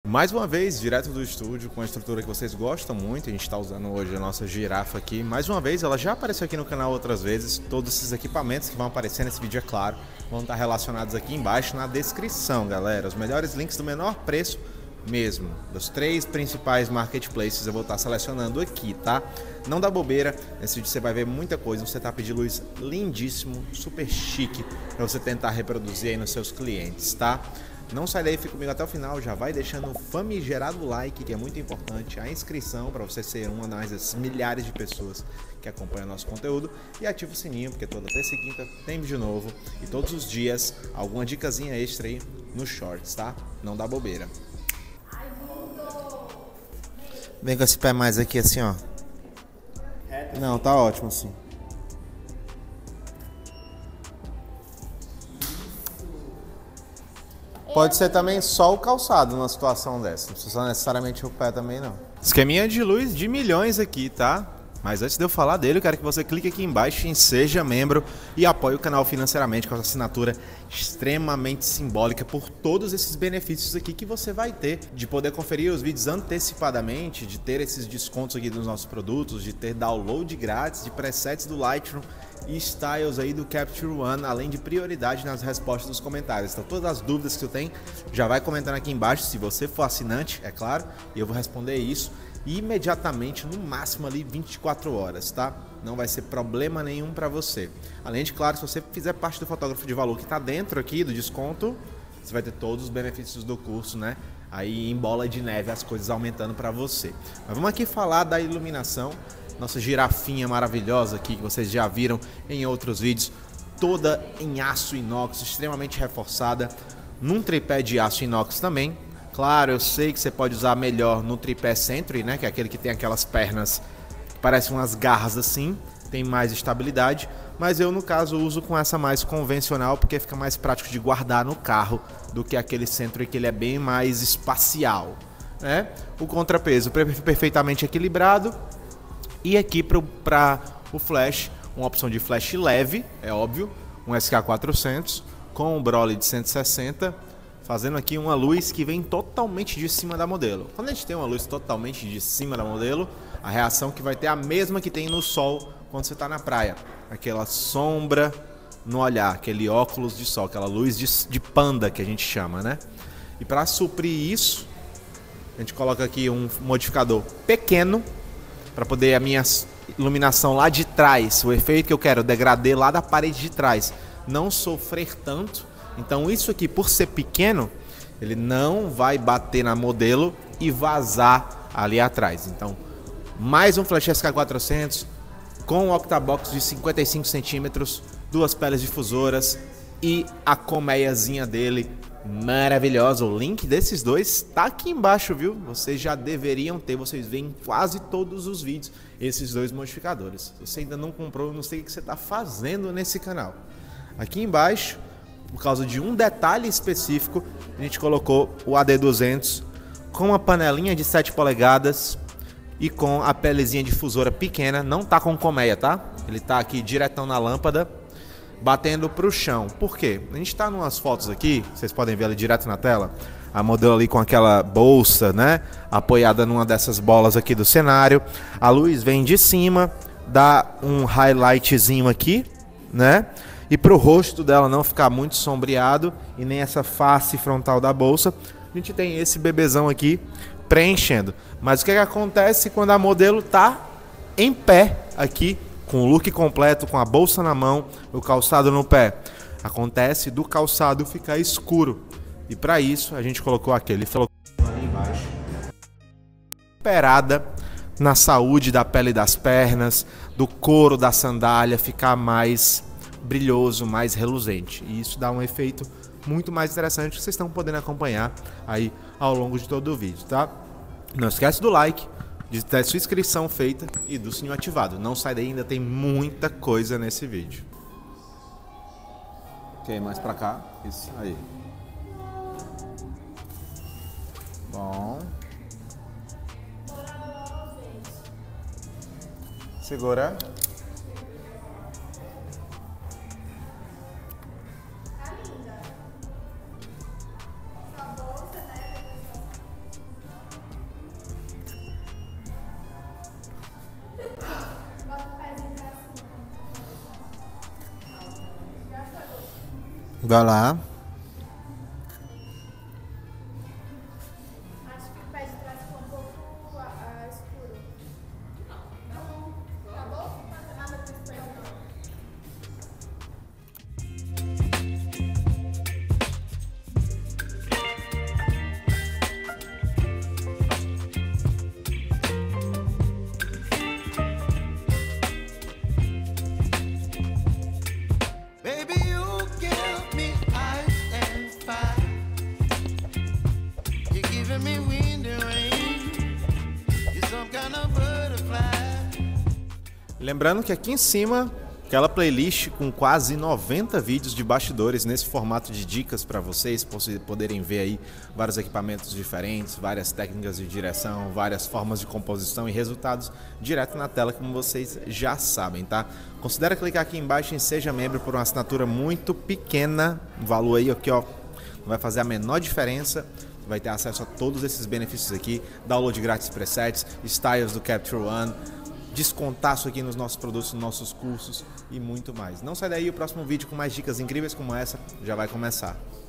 Mais uma vez, direto do estúdio, com a estrutura que vocês gostam muito. A gente está usando hoje a nossa girafa aqui. Mais uma vez, ela já apareceu aqui no canal outras vezes. Todos esses equipamentos que vão aparecer nesse vídeo, é claro, vão estar relacionados aqui embaixo na descrição, galera. Os melhores links do menor preço mesmo. Dos 3 principais marketplaces eu vou estar selecionando aqui, tá? Não dá bobeira. Nesse vídeo você vai ver muita coisa. Um setup de luz lindíssimo, super chique, para você tentar reproduzir aí nos seus clientes, tá? Não sai daí, fica comigo até o final, já vai deixando o famigerado like, que é muito importante, a inscrição para você ser uma das milhares de pessoas que acompanham nosso conteúdo, e ativa o sininho, porque toda terça e quinta tem vídeo novo, e todos os dias alguma dicasinha extra aí nos shorts, tá? Não dá bobeira. Vem com esse pé mais aqui assim, ó. Não, tá ótimo assim. Pode ser também só o calçado numa situação dessa. Não precisa necessariamente o pé também, não. Esqueminha de luz de milhões aqui, tá? Mas antes de eu falar dele, eu quero que você clique aqui embaixo em Seja Membro e apoie o canal financeiramente com essa assinatura extremamente simbólica por todos esses benefícios aqui que você vai ter. De poder conferir os vídeos antecipadamente, de ter esses descontos aqui dos nossos produtos, de ter download grátis de presets do Lightroom e styles aí do Capture One, além de prioridade nas respostas dos comentários. Então todas as dúvidas que tu tem, já vai comentando aqui embaixo, se você for assinante, é claro, e eu vou responder isso imediatamente, no máximo ali 24 horas, tá? Não vai ser problema nenhum para você. Além de, claro, se você fizer parte do fotógrafo de valor que tá dentro aqui do desconto, você vai ter todos os benefícios do curso, né? Aí em bola de neve as coisas aumentando para você. Mas vamos aqui falar da iluminação. Nossa girafinha maravilhosa aqui, que vocês já viram em outros vídeos, toda em aço inox, extremamente reforçada, num tripé de aço inox também. Claro, eu sei que você pode usar melhor no tripé Century, né, que é aquele que tem aquelas pernas que parecem umas garras assim, tem mais estabilidade, mas eu no caso uso com essa mais convencional porque fica mais prático de guardar no carro do que aquele Century que ele é bem mais espacial, né? O contrapeso perfeitamente equilibrado. E aqui para o flash, uma opção de flash leve, é óbvio, um SK400 com um Broly de 160, fazendo aqui uma luz que vem totalmente de cima da modelo. Quando a gente tem uma luz totalmente de cima da modelo, a reação que vai ter é a mesma que tem no sol quando você está na praia. Aquela sombra no olhar, aquele óculos de sol, aquela luz de panda que a gente chama, né? E para suprir isso, a gente coloca aqui um modificador pequeno, para poder a minha iluminação lá de trás, o efeito que eu quero, o degradê lá da parede de trás, não sofrer tanto. Então isso aqui, por ser pequeno, ele não vai bater na modelo e vazar ali atrás. Então, mais um flash SK400 com um octabox de 55 centímetros, 2 peles difusoras e a colmeiazinha dele maravilhosa. O link desses dois tá aqui embaixo, viu? Vocês já deveriam ter, vocês veem em quase todos os vídeos esses dois modificadores. Se você ainda não comprou, eu não sei o que você está fazendo nesse canal. Aqui embaixo, por causa de um detalhe específico, a gente colocou o AD200 com uma panelinha de 7 polegadas e com a pelezinha difusora pequena. Não tá com colmeia, tá? Ele tá aqui diretão na lâmpada, batendo para o chão. Por quê? A gente está em umas fotos aqui, vocês podem ver ali direto na tela, a modelo ali com aquela bolsa, né, apoiada numa dessas bolas aqui do cenário. A luz vem de cima, dá um highlightzinho aqui, né, e para o rosto dela não ficar muito sombreado e nem essa face frontal da bolsa, a gente tem esse bebezão aqui preenchendo. Mas o que acontece quando a modelo tá em pé aqui, com o look completo, com a bolsa na mão, o calçado no pé? Acontece do calçado ficar escuro. E para isso a gente colocou aquele filtro ali embaixo, esperada na saúde da pele das pernas, do couro da sandália ficar mais brilhoso, mais reluzente. E isso dá um efeito muito mais interessante que vocês estão podendo acompanhar aí ao longo de todo o vídeo, tá? Não esquece do like, de ter sua inscrição feita e do sininho ativado. Não sai daí, ainda tem muita coisa nesse vídeo. Ok, mais pra cá. Isso aí. Bom. Segura. Vai lá. Acho que o pé de trás ficou um pouco escuro. Não. Tá bom? Não tem nada com esse pé não. Lembrando que aqui em cima, aquela playlist com quase 90 vídeos de bastidores nesse formato de dicas para vocês poderem ver aí vários equipamentos diferentes, várias técnicas de direção, várias formas de composição e resultados direto na tela, como vocês já sabem, tá? Considera clicar aqui embaixo em Seja Membro por uma assinatura muito pequena, um valor aí aqui, ó, não vai fazer a menor diferença. Vai ter acesso a todos esses benefícios aqui, download grátis de presets, styles do Capture One, descontaço aqui nos nossos produtos, nos nossos cursos e muito mais. Não sai daí, o próximo vídeo com mais dicas incríveis como essa já vai começar.